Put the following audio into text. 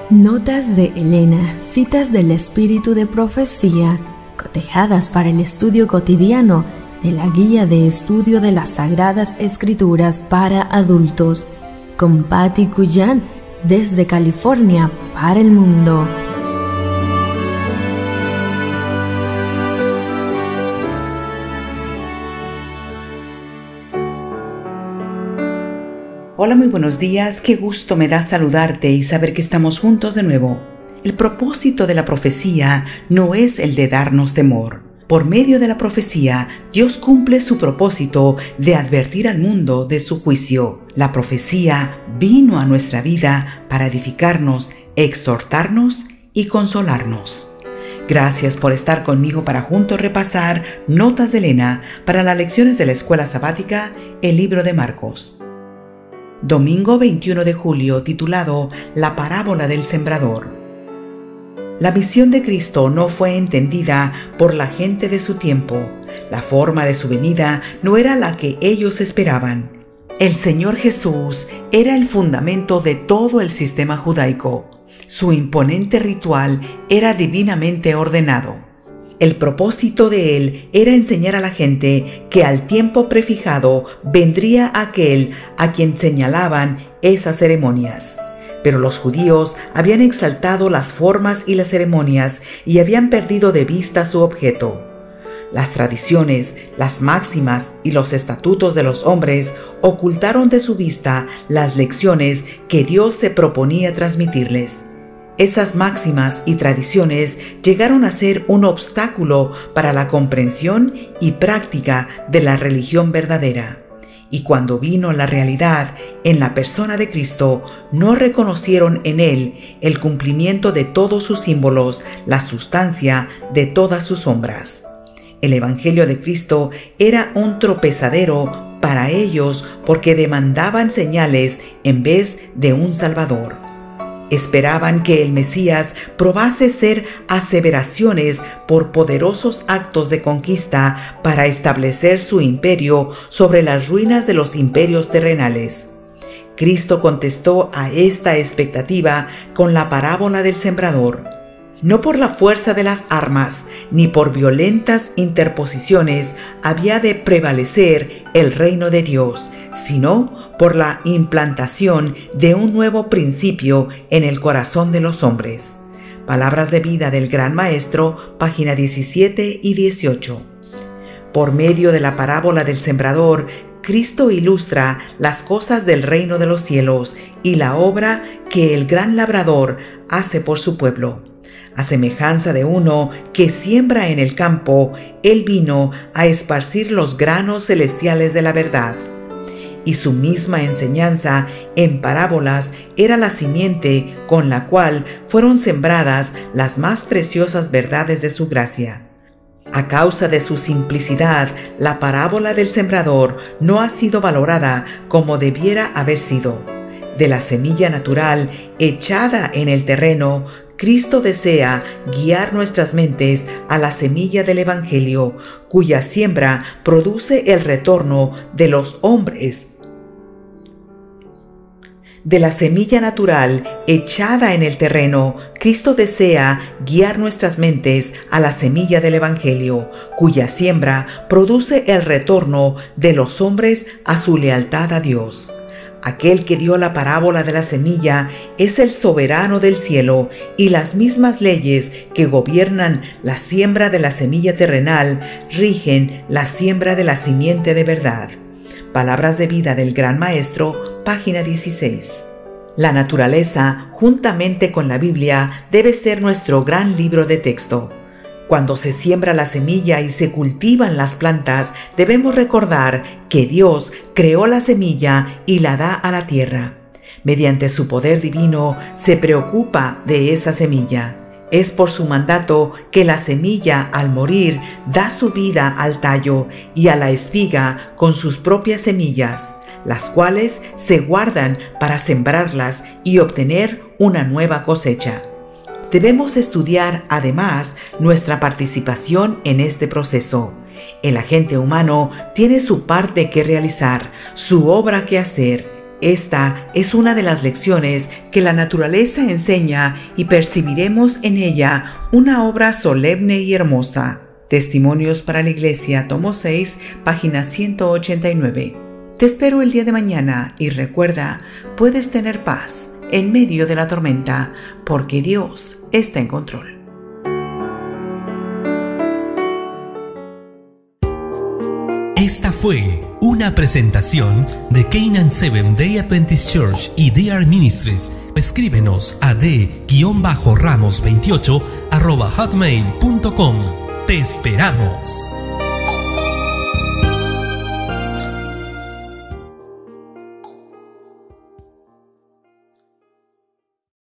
Notas de Elena, citas del espíritu de profecía, cotejadas para el estudio cotidiano de la Guía de Estudio de las Sagradas Escrituras para Adultos, con Patti Cuyan, desde California para el mundo. Hola, muy buenos días, qué gusto me da saludarte y saber que estamos juntos de nuevo. El propósito de la profecía no es el de darnos temor. Por medio de la profecía, Dios cumple su propósito de advertir al mundo de su juicio. La profecía vino a nuestra vida para edificarnos, exhortarnos y consolarnos. Gracias por estar conmigo para juntos repasar Notas de Elena para las lecciones de la Escuela Sabática, el libro de Marcos. Domingo 21 de julio, titulado La parábola del sembrador. La misión de Cristo no fue entendida por la gente de su tiempo. La forma de su venida no era la que ellos esperaban. El Señor Jesús era el fundamento de todo el sistema judaico. Su imponente ritual era divinamente ordenado. El propósito de él era enseñar a la gente que al tiempo prefijado vendría aquel a quien señalaban esas ceremonias. Pero los judíos habían exaltado las formas y las ceremonias y habían perdido de vista su objeto. Las tradiciones, las máximas y los estatutos de los hombres ocultaron de su vista las lecciones que Dios se proponía transmitirles. Esas máximas y tradiciones llegaron a ser un obstáculo para la comprensión y práctica de la religión verdadera. Y cuando vino la realidad en la persona de Cristo, no reconocieron en Él el cumplimiento de todos sus símbolos, la sustancia de todas sus sombras. El Evangelio de Cristo era un tropezadero para ellos porque demandaban señales en vez de un Salvador. Esperaban que el Mesías probase ser aseveraciones por poderosos actos de conquista para establecer su imperio sobre las ruinas de los imperios terrenales. Cristo contestó a esta expectativa con la parábola del sembrador. No por la fuerza de las armas, ni por violentas interposiciones había de prevalecer el reino de Dios, sino por la implantación de un nuevo principio en el corazón de los hombres. Palabras de vida del Gran Maestro, página 17 y 18. Por medio de la parábola del sembrador, Cristo ilustra las cosas del reino de los cielos y la obra que el gran labrador hace por su pueblo. A semejanza de uno que siembra en el campo, Él vino a esparcir los granos celestiales de la verdad. Y su misma enseñanza en parábolas era la simiente con la cual fueron sembradas las más preciosas verdades de su gracia. A causa de su simplicidad, la parábola del sembrador no ha sido valorada como debiera haber sido. De la semilla natural echada en el terreno, Cristo desea guiar nuestras mentes a la semilla del Evangelio, cuya siembra produce el retorno de los hombres. De la semilla natural echada en el terreno, Cristo desea guiar nuestras mentes a la semilla del Evangelio, cuya siembra produce el retorno de los hombres a su lealtad a Dios. Aquel que dio la parábola de la semilla es el soberano del cielo, y las mismas leyes que gobiernan la siembra de la semilla terrenal rigen la siembra de la simiente de verdad. Palabras de vida del Gran Maestro, página 16. La naturaleza, juntamente con la Biblia, debe ser nuestro gran libro de texto. Cuando se siembra la semilla y se cultivan las plantas, debemos recordar que Dios creó la semilla y la da a la tierra. Mediante su poder divino, se preocupa de esa semilla. Es por su mandato que la semilla, al morir, da su vida al tallo y a la espiga con sus propias semillas, las cuales se guardan para sembrarlas y obtener una nueva cosecha. Debemos estudiar, además, nuestra participación en este proceso. El agente humano tiene su parte que realizar, su obra que hacer. Esta es una de las lecciones que la naturaleza enseña y percibiremos en ella una obra solemne y hermosa. Testimonios para la Iglesia, tomo 6, página 189. Te espero el día de mañana y recuerda, puedes tener paz en medio de la tormenta porque Dios está en control. Esta fue una presentación de Canaan Seventh Day Adventist Church y DR Ministries. Escríbenos a d-ramos28@hotmail.com. Te esperamos.